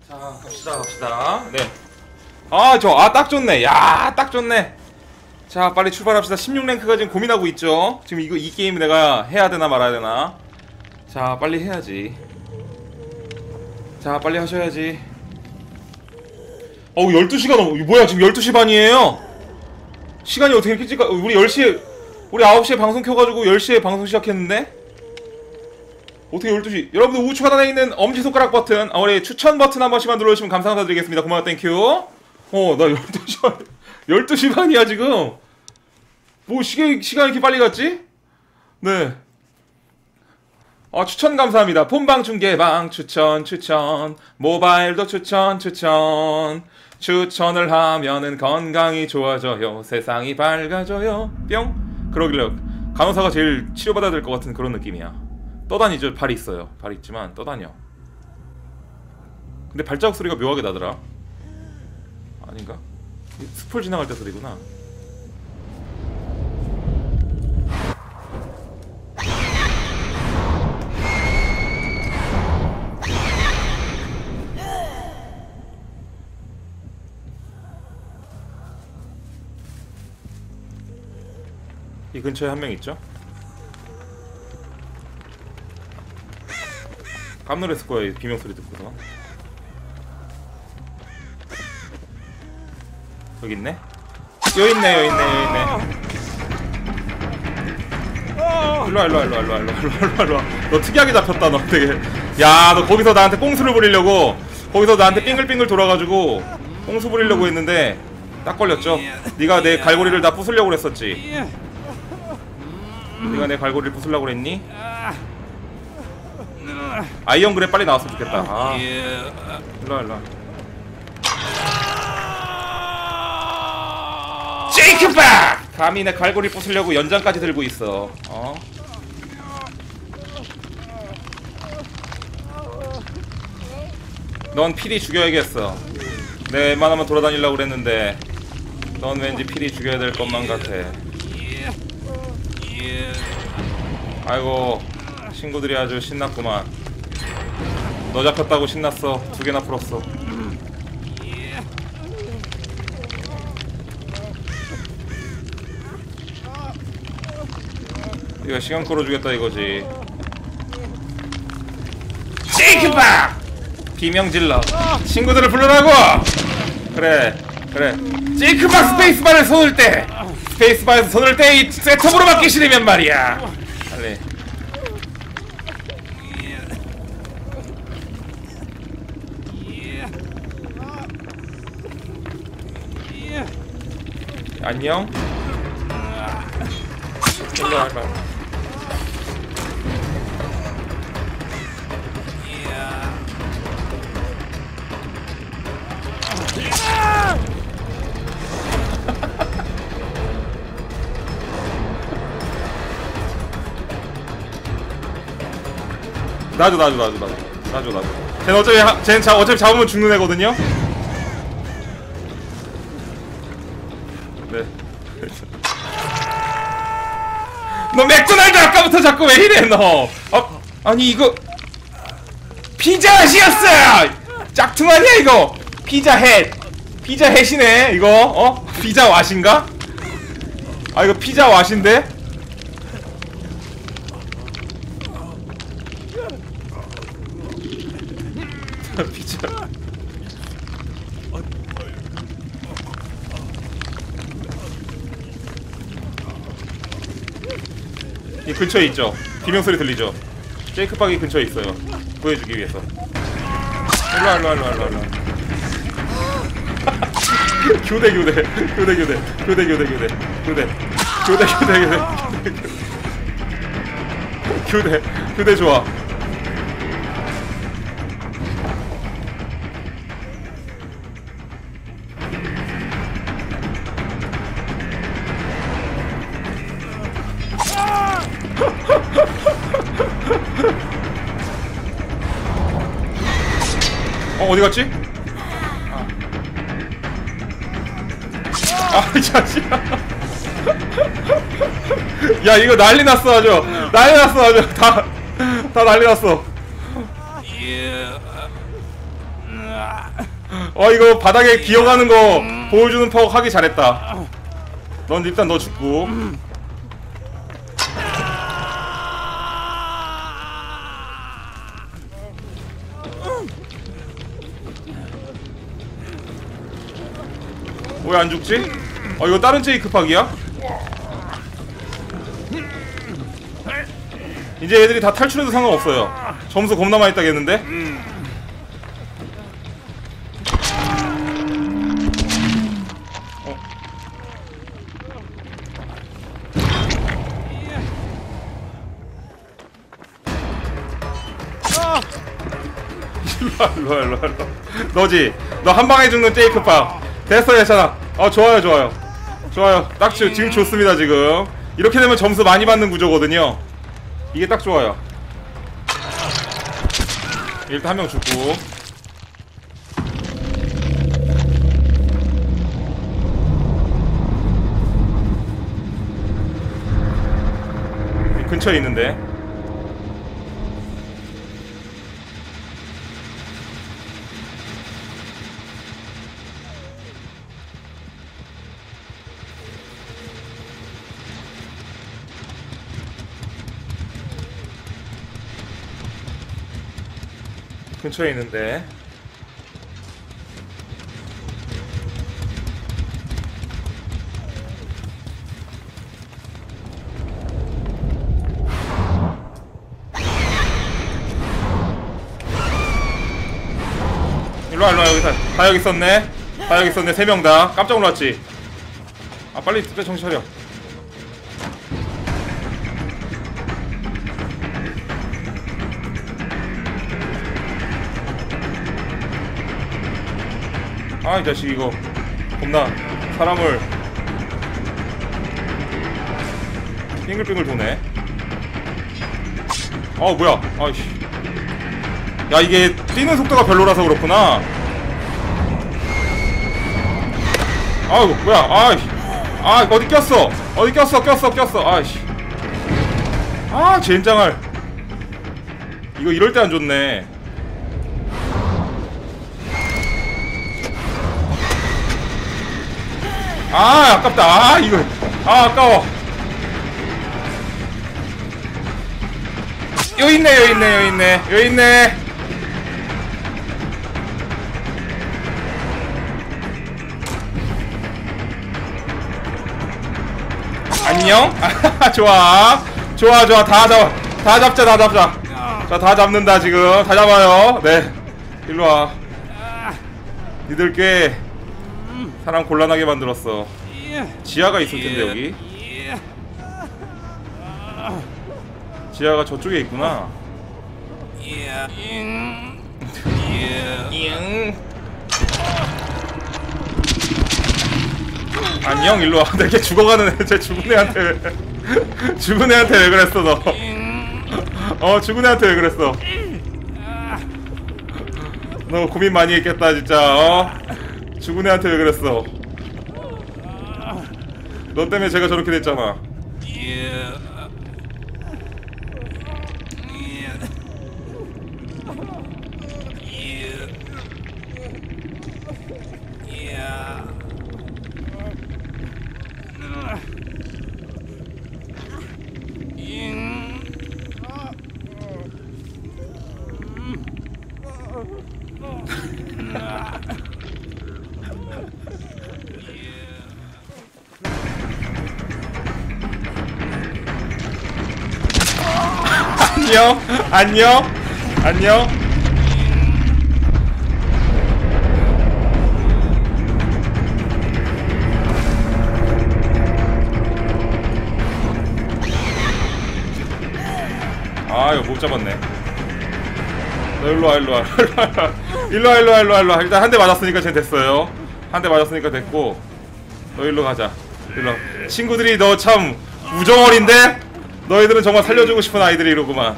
자, 갑시다. 네. 딱 좋네. 야, 딱 좋네. 자, 빨리 출발합시다. 16랭크가 지금 고민하고 있죠. 지금 이 게임 내가 해야 되나 말아야 되나. 자, 빨리 해야지. 자, 빨리 하셔야지. 12시가 넘어. 뭐야, 지금 12시 반이에요. 시간이 어떻게 이렇게 찔까? 우리 10시에, 우리 9시에 방송 켜가지고 10시에 방송 시작했는데? 어떻게 12시? 여러분들 우측 하단에 있는 엄지손가락 버튼, 우리 추천 버튼 한 번씩만 눌러주시면 감사드리겠습니다. 고마워, 땡큐. 나 12시 반이야, 지금. 뭐, 시간이 이렇게 빨리 갔지? 네. 추천 감사합니다. 폰방 중계방 추천. 모바일도 추천을 하면은 건강이 좋아져요. 세상이 밝아져요. 뿅. 그러길래 간호사가 제일 치료받아야 될 것 같은 그런 느낌이야. 떠다니죠. 발이 있어요. 발이 있지만 떠다녀. 근데 발자국 소리가 묘하게 나더라. 아닌가? 숲을 지나갈 때 소리구나. 이 근처에 한 명 있죠? 깜놀했을 거야, 비명소리 듣고서. 여기 있네? 여기 있네. 일로와. 너 특이하게 잡혔다, 너 되게. 야, 너 거기서 나한테 꽁수를 부리려고, 거기서 나한테 빙글빙글 돌아가지고 꽁수 부리려고 했는데 딱 걸렸죠? 네가 내 갈고리를 다 부수려고 그랬었지? 네가 내 갈고리를 부수려고 그랬니? 아이언 그래 빨리 나왔으면 좋겠다. 일로와. 제이크박! 감히 내 갈고리 부수려고 연장까지 들고 있어. 넌 필히 죽여야겠어. 내 웬만하면 돌아다니려고 그랬는데 넌 왠지 필히 죽여야 될 것만 같아. 아이고, 친구들이 아주 신났구만. 너 잡혔다고 신났어. 2개나 풀었어. 이거 시간 끌어주겠다 이거지. 제이크박! 비명질러. 친구들을 불러라고! 그래. 제이크박 스페이스바를 손을 떼! 스페이스바에서 손을 떼! 이 셋톱으로 맞기 싫으면 말이야. 빨리. 안녕? 일로와. 놔줘. 쟤는 어차피 잡으면 죽는 애거든요? 네. 너 맥도날드 아까부터 자꾸 왜 이래, 너? 아니, 이거. 피자헛이었어! 짝퉁 아니야, 이거? 피자햇이네, 이거? 피자왓인가? 이거 피자왓인데? 피자. 이 근처에 있죠? 비명소리 들리죠? 제이크박이 근처에 있어요. 구해주기 위해서. 일로와. 교대 좋아. 어디 갔지? 이 자식아. 야, 이거 난리 났어, 아주. 다 난리 났어. 이거 바닥에 기어가는 거 보여주는 파워 하기 잘했다. 넌 일단 너 죽고. 왜 안 죽지? 이거 다른 제이크팍이야? 이제 애들이 다 탈출해도 상관없어요. 점수 겁나 많이 따겠는데? 일로와. 너지? 너 한방에 죽는 제이크팍. 됐어, 괜찮아. 좋아요. 딱 지금 좋습니다, 지금. 이렇게 되면 점수 많이 받는 구조거든요. 이게 딱 좋아요. 일단 한 명 죽고. 근처에 있는데. 근처에 있는데. 일로와 여기 다 여기 있었네. 다 여기 있었네. 3명 다 깜짝 놀랐지. 빨리 정신 차려. 이 자식 이거 겁나 사람을 빙글빙글 도네. 뭐야. 아이씨. 야, 이게 뛰는 속도가 별로라서 그렇구나. 아이고 뭐야. 아이씨. 어디 꼈어. 아이씨. 젠장할. 이거 이럴 때 안 좋네. 아깝다. 이거 아까워. 여기 있네. 안녕. 좋아. 다 잡자. 자, 다 잡는다 지금. 다 잡아요. 네. 일로와. 니들 꽤 사람 곤란하게 만들었어. 지하가 있을텐데 여기. 지하가 저쪽에 있구나. 안녕. 일로와. 내게 죽어가는 애. 쟤 죽은 애한테 왜 그랬어 너. 죽은 애한테 왜 그랬어. 너 고민 많이 했겠다 진짜. 죽은 애한테 왜 그랬어. 너 때문에 제가 저렇게 됐잖아. 안녕. 이거 못 잡았네. 너 일로와. 일단 한 대 맞았으니까 쟤 됐어요. 한 대 맞았으니까 됐고. 너 일로 가자. 일로. 친구들이 너 참 우정어린데? 너희들은 정말 살려주고 싶은 아이들이 이러구만.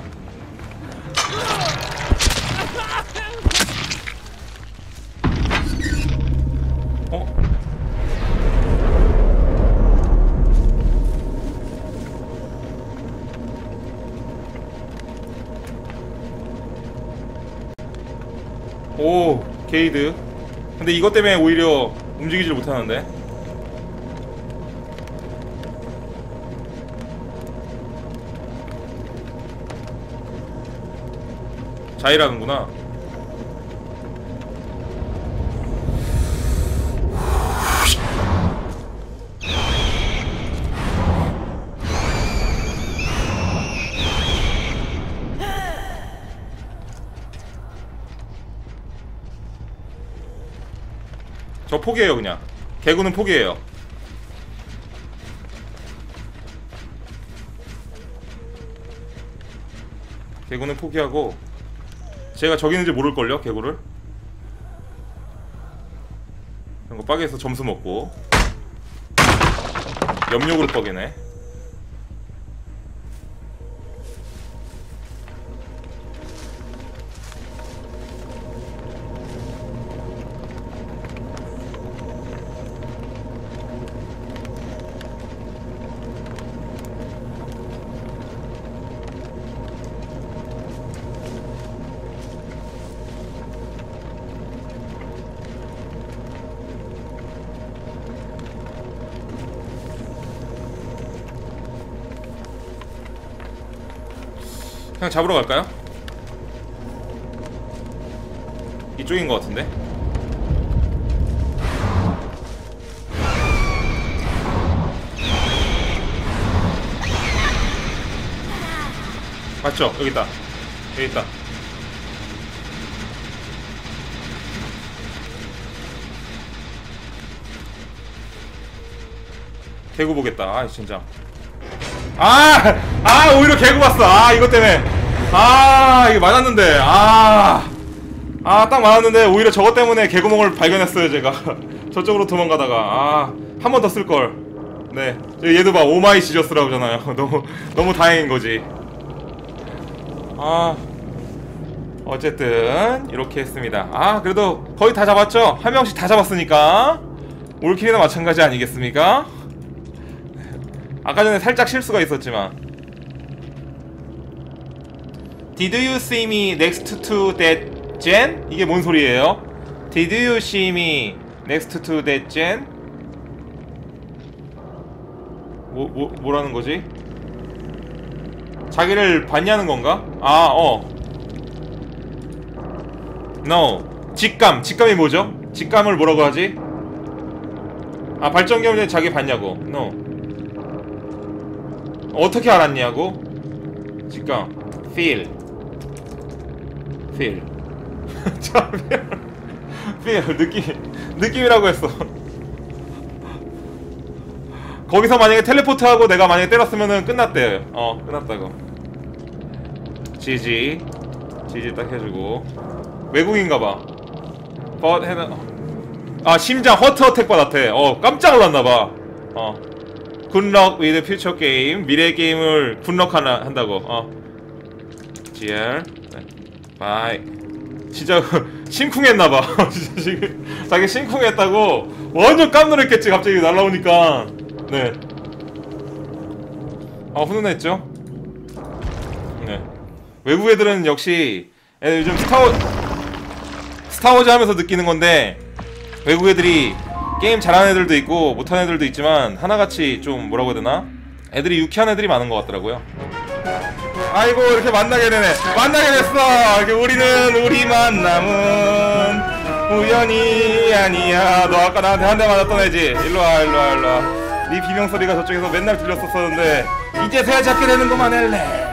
오, 게이드. 근데 이것 때문에 오히려 움직이질 못하는데. 자일하는구나. 저 포기해요. 그냥 개구는 포기해요. 개구는 포기하고, 제가 저기 있는지 모를걸요 개구를. 이런 거 빠개서 점수 먹고. 염력으로 뻐개네. 그냥 잡으러 갈까요? 이쪽인 것 같은데? 맞죠? 여기 있다. 여기 있다. 개구 보겠다. 아 진짜. 오히려 개구 봤어. 이것 때문에. 이게 맞았는데. 딱 맞았는데 오히려 저것 때문에 개구멍을 발견했어요 제가. 저쪽으로 도망가다가 한 번 더 쓸걸. 네, 얘도 봐. 오마이 지저스라고 하잖아요. 너무 다행인 거지. 어쨌든 이렇게 했습니다. 그래도 거의 다 잡았죠? 한 명씩 다 잡았으니까 올킬이나 마찬가지 아니겠습니까? 아까 전에 살짝 실수가 있었지만. Did you see me next to that gen? 이게 뭔 소리예요? Did you see me next to that gen? 뭐라는 거지? 자기를 봤냐는 건가? No. 직감이 뭐죠? 직감을 뭐라고 하지? 발전기에 자기 봤냐고. No. 어떻게 알았냐고? 직감. Feel. 느낌이라고 했어. 거기서 만약에 텔레포트하고 내가 만약에 때렸으면은 끝났대. 끝났다고. 지지 딱 해주고. 외국인가봐. 심장 허트 어택 받았대. 깜짝 놀랐나봐. 굿럭 with future game. 미래 게임을 굿럭 한다고. GR. 네. 바이. 진짜 심쿵했나봐. 진짜 지금 자기 심쿵했다고 완전 깜놀했겠지. 갑자기 날라오니까. 네. 훈훈했죠? 네. 외국 애들은 역시 요즘 스타워즈 하면서 느끼는 건데, 외국 애들이 게임 잘하는 애들도 있고 못하는 애들도 있지만 하나같이 좀 뭐라고 해야 되나? 애들이 유쾌한 애들이 많은 것 같더라고요. 아이고 이렇게 만나게 됐어. 이렇게 우리 만남은 우연이 아니야. 너 아까 나한테 한 대 맞았던 애지? 일로와. 네 비명소리가 저쪽에서 맨날 들렸었는데 이제서야 잡게 되는구만 엘레.